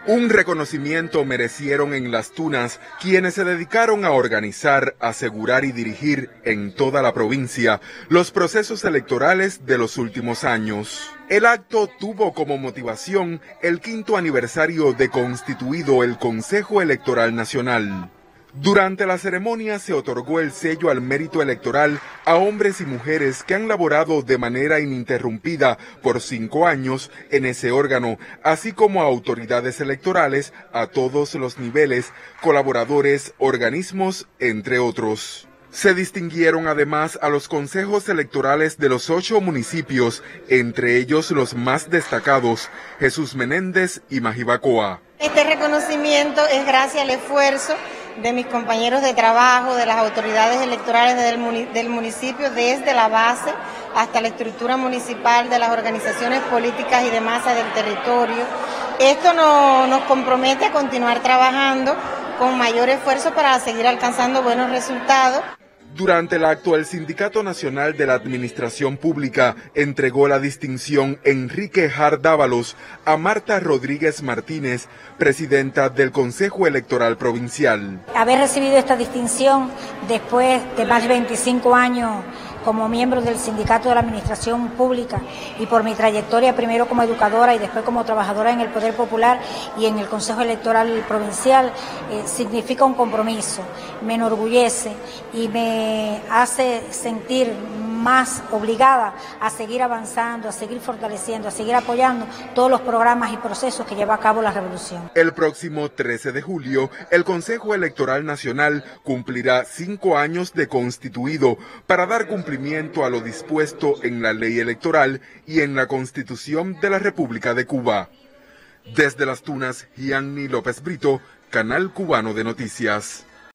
Un reconocimiento merecieron en Las Tunas quienes se dedicaron a organizar, asegurar y dirigir en toda la provincia los procesos electorales de los últimos años. El acto tuvo como motivación el 5º aniversario de constituido el Consejo Electoral Nacional. Durante la ceremonia se otorgó el sello al mérito electoral a hombres y mujeres que han laborado de manera ininterrumpida por 5 años en ese órgano, así como a autoridades electorales a todos los niveles, colaboradores, organismos, entre otros. Se distinguieron además a los consejos electorales de los 8 municipios, entre ellos los más destacados, Jesús Menéndez y Majibacoa. Este reconocimiento es gracias al esfuerzo de mis compañeros de trabajo, de las autoridades electorales del municipio, desde la base hasta la estructura municipal, de las organizaciones políticas y de masa del territorio. Esto nos compromete a continuar trabajando con mayor esfuerzo para seguir alcanzando buenos resultados. Durante el acto, el Sindicato Nacional de la Administración Pública entregó la distinción Enrique Jar Dávalos a Marta Rodríguez Martínez, presidenta del Consejo Electoral Provincial. Haber recibido esta distinción después de más de 25 años como miembro del Sindicato de la Administración Pública y por mi trayectoria primero como educadora y después como trabajadora en el Poder Popular y en el Consejo Electoral Provincial, significa un compromiso, me enorgullece y me hace sentir más obligada a seguir avanzando, a seguir fortaleciendo, a seguir apoyando todos los programas y procesos que lleva a cabo la revolución. El próximo 13 de julio, el Consejo Electoral Nacional cumplirá 5 años de constituido para dar cumplimiento a lo dispuesto en la ley electoral y en la Constitución de la República de Cuba. Desde Las Tunas, Gianni López Brito, Canal Cubano de Noticias.